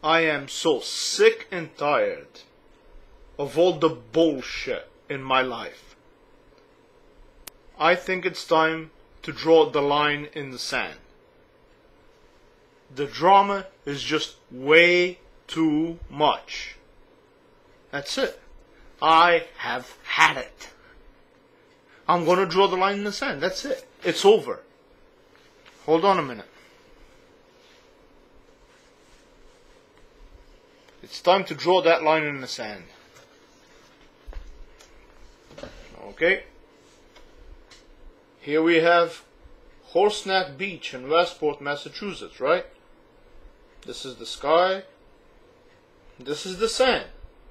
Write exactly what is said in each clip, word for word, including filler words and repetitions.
I am so sick and tired of all the bullshit in my life. I think it's time to draw the line in the sand. The drama is just way too much. That's it. I have had it. I'm gonna draw the line in the sand. That's it. It's over. Hold on a minute. It's time to draw that line in the sand. Okay. Here we have Horseneck Beach in Westport, Massachusetts, right? This is the sky. This is the sand.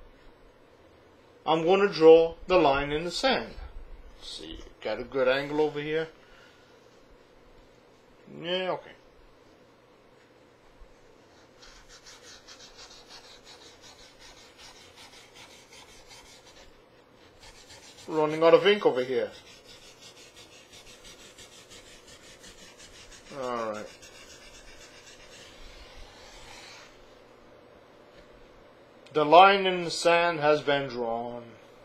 I'm going to draw the line in the sand. Let's see, got a good angle over here. Yeah, okay. Running out of ink over here. Alright. The line in the sand has been drawn.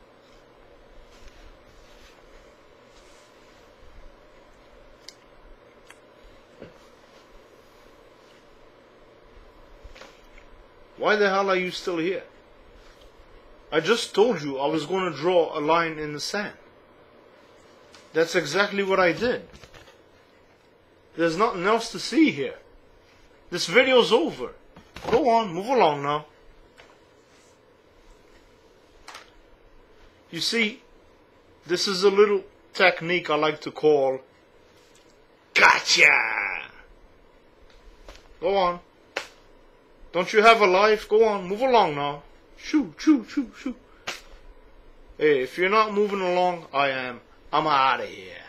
Why the hell are you still here? I just told you I was going to draw a line in the sand. That's exactly what I did. There's nothing else to see here. This video's over. Go on, move along now. You see, this is a little technique I like to call gotcha. Go on. Don't you have a life? Go on, move along now. Shoo, shoo, shoo, shoo. Hey, if you're not moving along, I am. I'm out of here.